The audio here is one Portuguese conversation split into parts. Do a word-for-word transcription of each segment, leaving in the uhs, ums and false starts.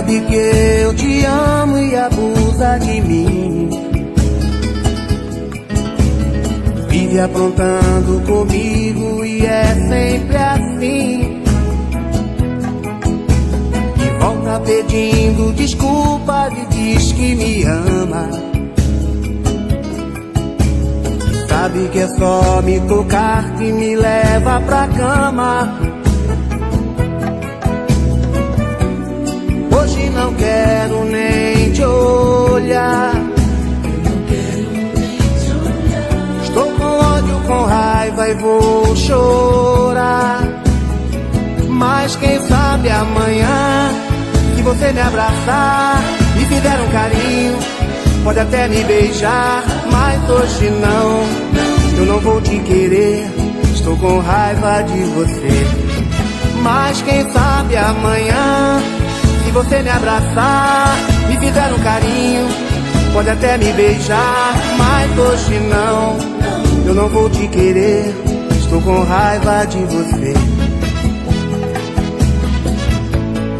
sabe que eu te amo e abusa de mim. Vive aprontando comigo e é sempre assim. E volta pedindo desculpas e diz que me ama. Sabe que é só me tocar que me leva pra cama. Hoje não quero nem te olhar. Estou com ódio, com raiva e vou chorar. Mas quem sabe amanhã, se você me abraçar e fizer um carinho, pode até me beijar. Mas hoje não, eu não vou te querer. Estou com raiva de você. Mas quem sabe amanhã, se você me abraçar e fizer um carinho, pode até me beijar. Mas hoje não, eu não vou te querer. Estou com raiva de você.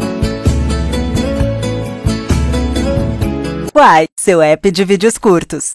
Uai, seu app de vídeos curtos.